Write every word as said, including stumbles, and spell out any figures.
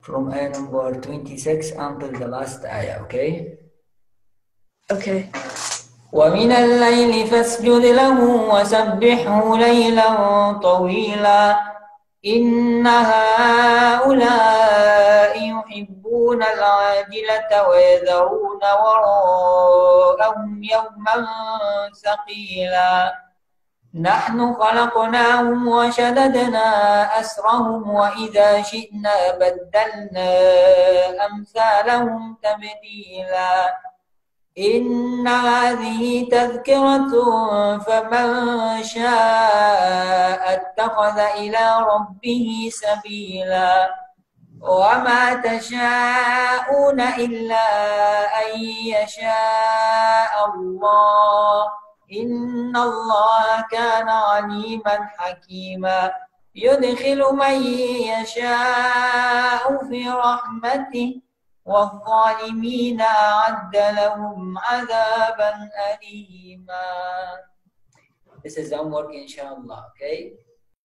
from ayah number twenty-six until the last ayah, okay? Okay. وَمِنَ اللَّيْلِ فَاسْجُدْ لَهُ وَسَبِّحْهُ لَيْلًا طَوِيلًا إِنَّ هَؤُلَاءِ يُحِبُّونَ الْعَاجِلَةَ وَيَذَرُونَ وَرَاءَهُمْ يَوْمًا ثَقِيلًا نحن خلقناهم وشددنا أسرهم وإذا شئنا بدلنا أمثالهم تبديلا إن هذه تذكرة فمن شاء اتخذ إلى ربه سبيلا وما تشاءون إلا أن يشاء الله إن الله كان عليما حكيما يدخل من يشاء في رحمته والظالمين أعد لهم عذابا أليما. This is homework inshallah, okay?